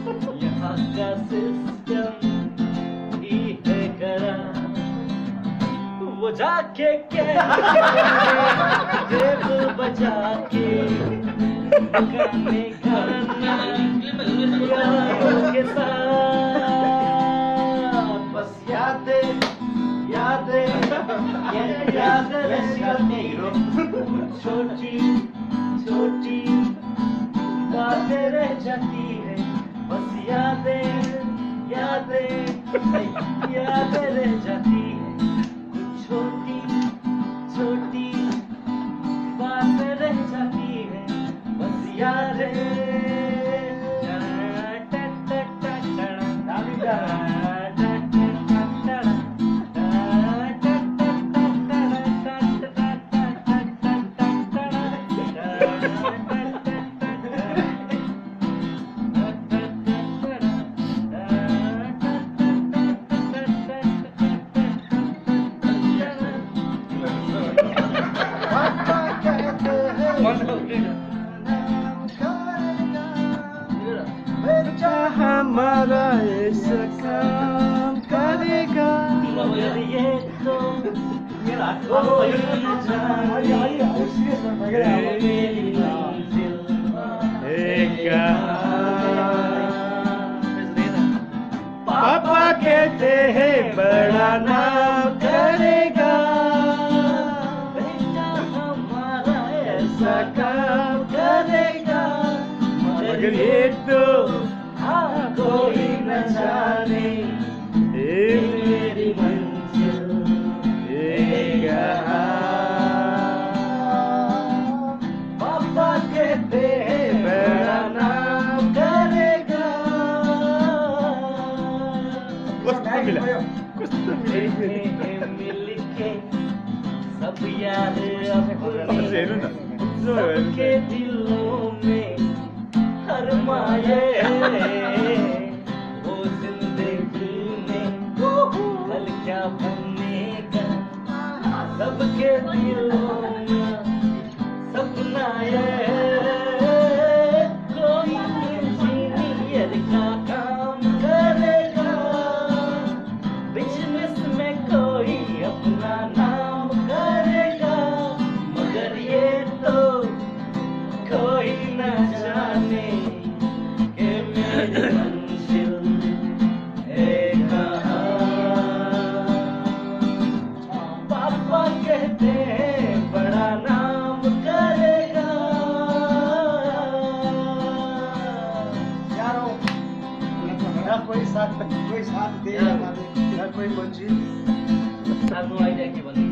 यहाँ का सिस्टम ही है करा, वो जाके जेब बजा के गाने गाना यारों के साथ, बस यादें यादें यादें रहती, छोटी छोटी बातें रह जाती है, बस यादें यादें यादें रह जाती है, कुछ छोटी छोटी बातें रह जाती है, बस यादें। हमारा ऐसा काम करेगा, मगर ये तो कोई न जाने मेरी मंजिल पापा कहते हैं बड़ा नाम करेगा, बेटा हमारा ऐसा ऐसा काम करेगा, मगर ये तो कोई न जाने मेरी मंजिल पापा कहते हैं बड़ा नाम करेगा। मिल के सब यार अपने सबके दिलों में हर माये, वो जिंदगी में कल क्या बनेगा, सबके दिलों में सपना ये, कोई इंजीनियर का काम करेगा, बिजनेस में कोई अपना नाम करेगा, मगर ये तो कोई न जाने कि मेरी मंजिल है कहाँ। पापा कहते हैं बड़ा नाम करेगा। यारों, ना कोई साथ दे ना कोई मंजिल। I have no idea कि बनेगा।